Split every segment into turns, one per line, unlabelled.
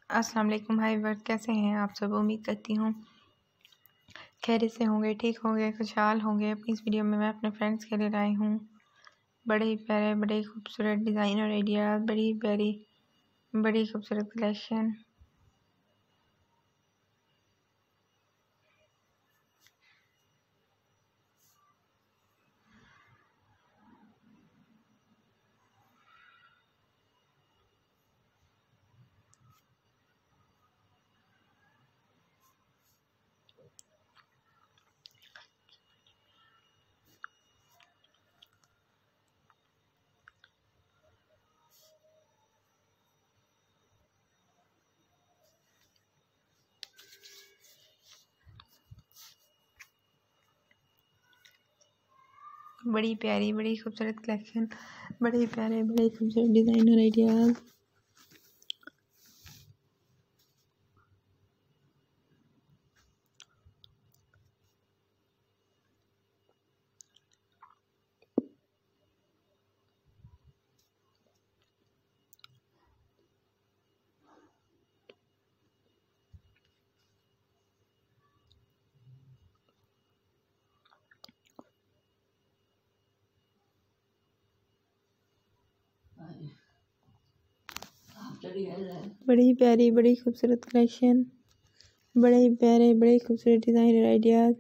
अस्सलाम वालेकुम। हाय वर्क, कैसे हैं आप सब? उम्मीद करती हूँ खैरियत से होंगे, ठीक होंगे, खुशहाल होंगे। अपनी इस वीडियो में मैं अपने फ्रेंड्स के लिए लाई हूँ बड़े ही प्यारे, बड़े ही खूबसूरत डिज़ाइन और आइडियाज़, बड़ी ही प्यारी, बड़ी खूबसूरत कलेक्शन। बड़ी प्यारी, बड़ी खूबसूरत कलेक्शन, बड़े प्यारे, बड़े खूबसूरत डिज़ाइन और आइडियाज़। बड़ी प्यारी, बड़ी खूबसूरत कलेक्शन, बड़े प्यारे, बड़े खूबसूरत डिज़ाइन और आइडियाज़।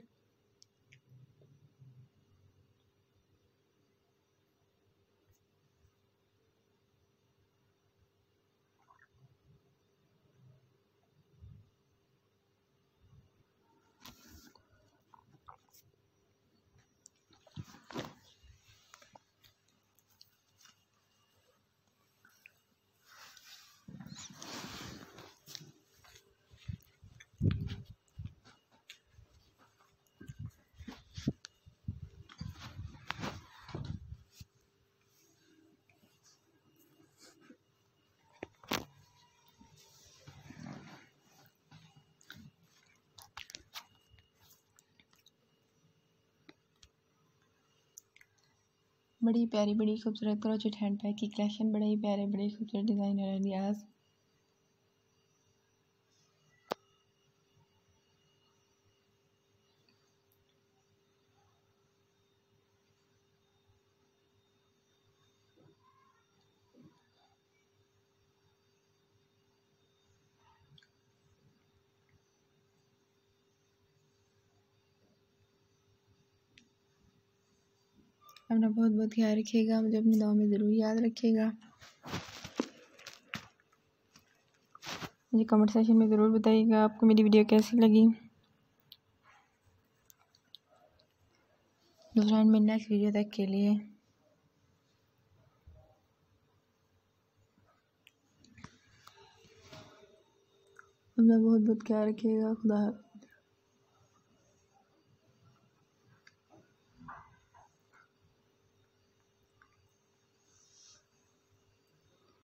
बड़ी प्यारी, बड़ी खूबसूरत क्रोचेट हैंड बैग की कलेक्शन, बड़े ही प्यारे, बड़े खूबसूरत डिज़ाइन और आइडियाज़। अपना बहुत बहुत ख्याल रखिएगा, मुझे अपनी दुआ में ज़रूर याद रखिएगा। मुझे कमेंट सेक्शन में ज़रूर बताइएगा आपको मेरी वीडियो कैसी लगी। दूसरा मिलना नेक्स्ट वीडियो तक के लिए अपना बहुत बहुत ख्याल रखिएगा। खुदा हाफ़िज़।